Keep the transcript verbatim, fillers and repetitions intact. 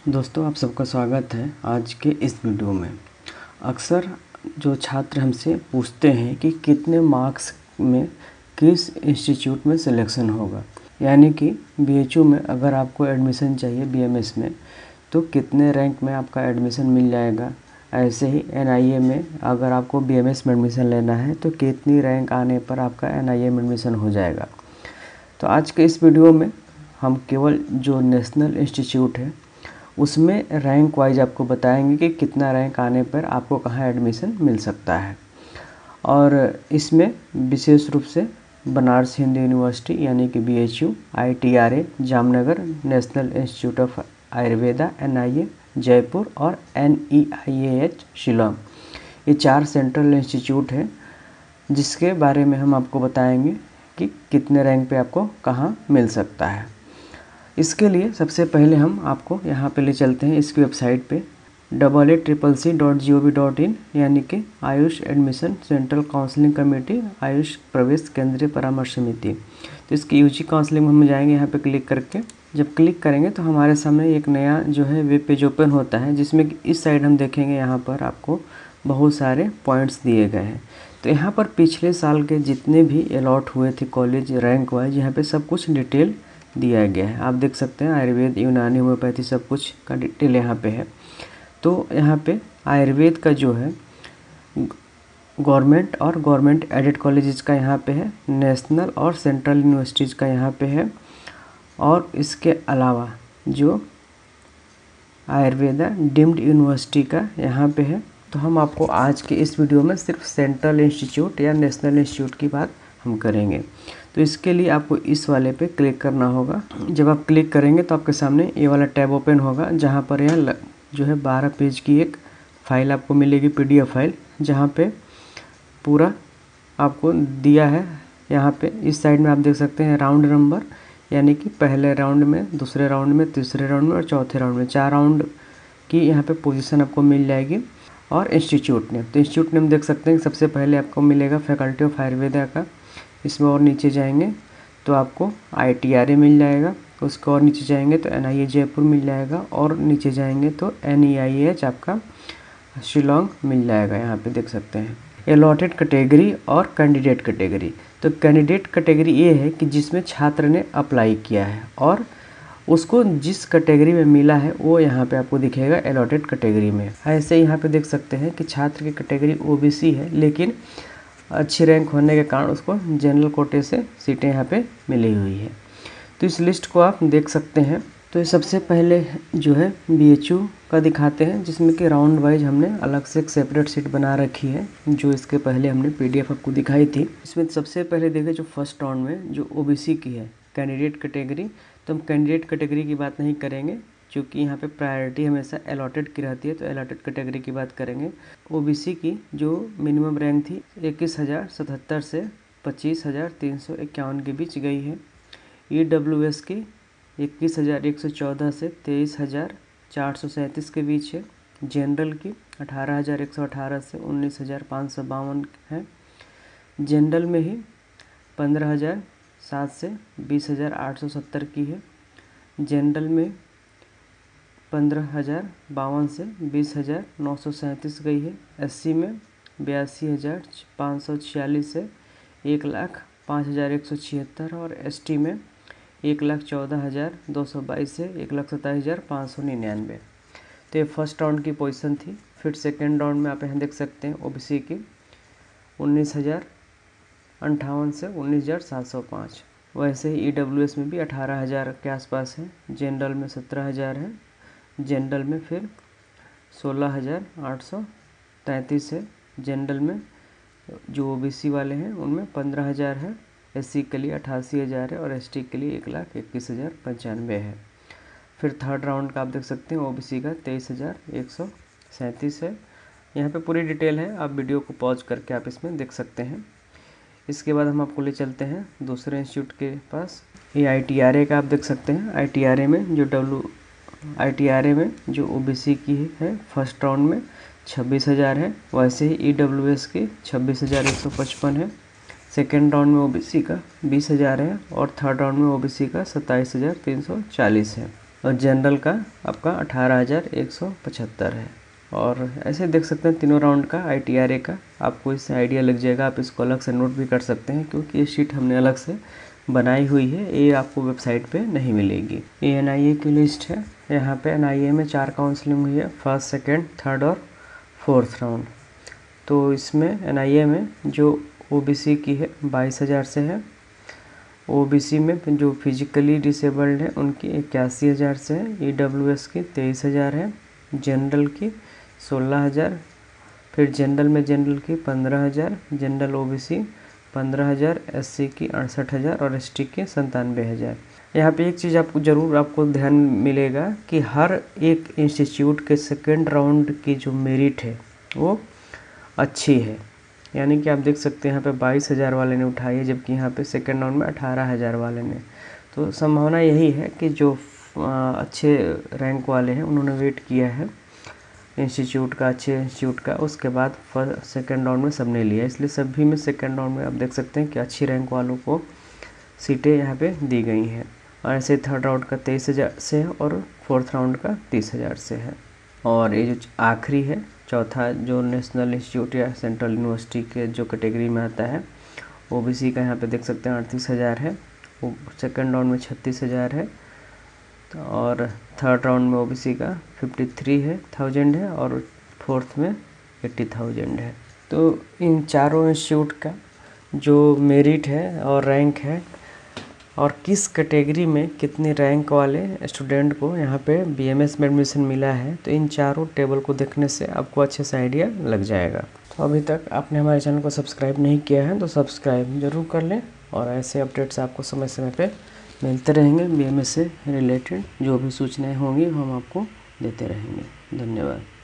दोस्तों, आप सबका स्वागत है आज के इस वीडियो में। अक्सर जो छात्र हमसे पूछते हैं कि कितने मार्क्स में किस इंस्टीट्यूट में सिलेक्शन होगा, यानी कि बीएचयू में अगर आपको एडमिशन चाहिए बीएमएस में तो कितने रैंक में आपका एडमिशन मिल जाएगा। ऐसे ही एनआईए में अगर आपको बीएमएस में एडमिशन लेना है तो कितनी रैंक आने पर आपका एनआईए में एडमिशन हो जाएगा। तो आज के इस वीडियो में हम केवल जो नेशनल इंस्टीट्यूट है उसमें रैंक वाइज आपको बताएंगे कि कितना रैंक आने पर आपको कहाँ एडमिशन मिल सकता है। और इसमें विशेष रूप से बनारस हिंदू यूनिवर्सिटी यानी कि BHU, ITRA Jamnagar, national institute of Ayurveda NIA Jaipur और एनईआईएएच शिलोंग, ये चार सेंट्रल इंस्टीट्यूट हैं जिसके बारे में हम आपको बताएंगे कि कितने रैंक पे आपको कहाँ मिल सकता है। इसके लिए सबसे पहले हम आपको यहाँ पे ले चलते हैं इसकी वेबसाइट पे double A triple C dot G O V dot in यानी कि AYUSH admission central counselling committee AYUSH प्रवेश केंद्रीय परामर्श समिति। तो इसकी यूजी काउंसलिंग में हम जाएंगे यहाँ पे क्लिक करके। जब क्लिक करेंगे तो हमारे सामने एक नया जो है वेब पेज ओपन होता है जिसमें इस साइड हम देखेंगे यहाँ पर आपको बहुत सारे पॉइंट्स दिए गए हैं। तो यहाँ पर पिछले साल के जितने भी अलॉट हुए थे कॉलेज रैंक वाइज यहाँ पे सब कुछ डिटेल दिया गया है। आप देख सकते हैं आयुर्वेद, यूनानी, होम्योपैथी सब कुछ का डिटेल यहाँ पे है। तो यहाँ पे आयुर्वेद का जो है गवर्नमेंट और गवर्नमेंट एडेड कॉलेजेस का यहाँ पे है, नेशनल और सेंट्रल यूनिवर्सिटीज़ का यहाँ पे है, और इसके अलावा जो आयुर्वेदा डीम्ड यूनिवर्सिटी का यहाँ पे है। तो हम आपको आज के इस वीडियो में सिर्फ सेंट्रल इंस्टीट्यूट या नेशनल इंस्टीट्यूट की बात हम करेंगे। तो इसके लिए आपको इस वाले पे क्लिक करना होगा। जब आप क्लिक करेंगे तो आपके सामने ये वाला टैब ओपन होगा जहाँ पर यह जो है बारह पेज की एक फ़ाइल आपको मिलेगी, पीडीएफ फाइल, जहाँ पे पूरा आपको दिया है। यहाँ पे इस साइड में आप देख सकते हैं राउंड नंबर, यानी कि पहले राउंड में, दूसरे राउंड में, तीसरे राउंड में और चौथे राउंड में, चार राउंड की यहाँ पे पोजीशन आपको मिल जाएगी। और इंस्टीट्यूट नेम, तो इंस्टीट्यूट नेम देख सकते हैं सबसे पहले आपको मिलेगा फैकल्टी ऑफ आयुर्वेदा का। इसमें और नीचे जाएंगे तो आपको आईटीआरए मिल जाएगा, उसको और नीचे जाएंगे तो एनआईए जयपुर मिल जाएगा, और नीचे जाएंगे तो एनईआईएच आपका शिलोंग मिल जाएगा। यहाँ पे देख सकते हैं अलॉटेड कैटेगरी और कैंडिडेट कैटेगरी। तो कैंडिडेट कैटेगरी ये है कि जिसमें छात्र ने अप्लाई किया है और उसको जिस कैटेगरी में मिला है वो यहाँ पे आपको दिखेगा अलॉटेड कैटेगरी में। ऐसे यहाँ पे देख सकते हैं कि छात्र की कैटेगरी ओबीसी है, लेकिन अच्छी रैंक होने के कारण उसको जनरल कोटे से सीटें यहाँ पे मिली हुई है। तो इस लिस्ट को आप देख सकते हैं। तो सबसे पहले जो है बीएचयू का दिखाते हैं, जिसमें कि राउंड वाइज हमने अलग से एक सेपरेट सीट बना रखी है, जो इसके पहले हमने पीडीएफ आपको दिखाई थी। इसमें सबसे पहले देखें जो फर्स्ट राउंड में जो ओबीसी की है कैंडिडेट कैटेगरी, तो हम कैंडिडेट कैटेगरी की बात नहीं करेंगे क्योंकि यहाँ पे प्रायोरिटी हमेशा अलॉटेड की रहती है, तो अलॉटेड कैटेगरी की बात करेंगे। ओबीसी की जो मिनिमम रैंक थी इक्कीस हज़ार सतहत्तर से पच्चीस हज़ार तीन सौ इक्यावन के बीच गई है। ईडब्ल्यूएस की इक्कीस हज़ार एक सौ चौदह से तेईस हज़ार चार सौ सैंतीस के बीच है। जनरल की अठारह हज़ार एक सौ अठारह से उन्नीस हज़ार पाँच सौ बावन है। जनरल में ही पंद्रह हज़ार सात से बीस हज़ार आठ सौ सत्तर की है। जनरल में पंद्रह हज़ार बावन से बीस हज़ार नौ सौ सैंतीस गई है। एससी में बयासी हज़ार पाँच सौ छियालीस से एक लाख पाँच हज़ार एक सौ छिहत्तर, और एसटी में एक लाख चौदह हज़ार दो सौ बाईस से एक लाख सत्ताईस हज़ार पाँच सौ निन्यानवे। तो ये फर्स्ट राउंड की पोजीशन थी। फिर सेकेंड राउंड में आप यहाँ देख सकते हैं ओबीसी की उन्नीस हज़ार अंठावन से उन्नीस हज़ार सात सौ पाँच। वैसे ही ईडब्ल्यूएस में भी अठारह हज़ार के आसपास है। जनरल में सत्रह हज़ार है। जनरल में फिर सोलह हज़ार आठ सौ तैंतीस है। जनरल में जो ओबीसी वाले हैं उनमें पंद्रह हज़ार है। एससी के लिए अट्ठासी हज़ार है और एसटी के लिए एक लाख इक्कीस हज़ार पंचानवे है। फिर थर्ड राउंड का आप देख सकते हैं ओबीसी का तेईस हज़ार एक सौ सैंतीस है। यहाँ पे पूरी डिटेल है, आप वीडियो को पॉज करके आप इसमें देख सकते हैं। इसके बाद हम आपको ले चलते हैं दूसरे इंस्टीट्यूट के पास। ये आईटीआरए का आप देख सकते हैं। आईटीआरए में जो डब्ल्यू आईटीआरए में जो ओबीसी की है फर्स्ट राउंड में छब्बीस हज़ार है। वैसे ही ईडब्ल्यूएस की छब्बीस हज़ार एक सौ पचपन है। सेकेंड राउंड में ओबीसी का बीस हज़ार है और थर्ड राउंड में ओबीसी का सत्ताईस हज़ार तीन सौ चालीस है। और जनरल का आपका अठारह हज़ार एक सौ पचहत्तर है। और ऐसे देख सकते हैं तीनों राउंड का आई टी आर ए का आपको इससे आइडिया लग जाएगा। आप इसको अलग से नोट भी कर सकते हैं क्योंकि ये शीट हमने अलग से बनाई हुई है, ये आपको वेबसाइट पे नहीं मिलेगी। ये एन आई ए की लिस्ट है। यहाँ पे एन आई ए में चार काउंसलिंग हुई है, फर्स्ट सेकेंड थर्ड और फोर्थ राउंड। तो इसमें एन आई ए में जो ओ बी सी की है बाईस हज़ार से है, ओ बी सी में जो फिजिकली डिसेबल्ड है उनकी इक्यासी हज़ार से है, ई डब्ल्यू एस की तेईस हज़ार है, जनरल की सोलह हज़ार, फिर जनरल में जनरल की पंद्रह हज़ार, जनरल ओ बी सी पंद्रह हज़ार, एस सी की अड़सठ हज़ार और एस टी के संतानवे हज़ार। यहाँ पे एक चीज़ आपको ज़रूर आपको ध्यान मिलेगा कि हर एक इंस्टीट्यूट के सेकेंड राउंड की जो मेरिट है वो अच्छी है। यानी कि आप देख सकते हैं यहाँ पे बाईस हज़ार वाले ने उठाई है, जबकि यहाँ पे सेकेंड राउंड में अठारह हज़ार वाले ने। तो संभावना यही है कि जो अच्छे रैंक वाले हैं उन्होंने वेट किया है इंस्टीट्यूट का, अच्छे इंस्टीट्यूट का, उसके बाद फर्स्ट सेकेंड राउंड में सबने लिया। इसलिए सभी में सेकेंड राउंड में आप देख सकते हैं कि अच्छी रैंक वालों को सीटें यहाँ पे दी गई हैं। और ऐसे थर्ड राउंड का तेईस हज़ार से है और फोर्थ राउंड का तीस हज़ार से है। और ये जो आखिरी है चौथा, जो नेशनल इंस्टीट्यूट या सेंट्रल यूनिवर्सिटी के जो कैटेगरी में आता है, ओ बी सी का यहाँ पे देख सकते हैं अड़तीस हज़ार है, वो सेकेंड राउंड में छत्तीस हज़ार है, तो और थर्ड राउंड में ओ बी सी का तिरेपन है थाउजेंड है और फोर्थ में अस्सी थाउजेंड है। तो इन चारों इंस्टीट्यूट का जो मेरिट है और रैंक है और किस कैटेगरी में कितनी रैंक वाले स्टूडेंट को यहाँ पे बी एम एस में एडमिशन मिला है, तो इन चारों टेबल को देखने से आपको अच्छे से आइडिया लग जाएगा। तो अभी तक आपने हमारे चैनल को सब्सक्राइब नहीं किया है तो सब्सक्राइब जरूर कर लें और ऐसे अपडेट्स आपको समय समय पे मिलते रहेंगे। बी एम एस से रिलेटेड जो भी सूचनाएँ होंगी हम आपको देते रहेंगे। धन्यवाद।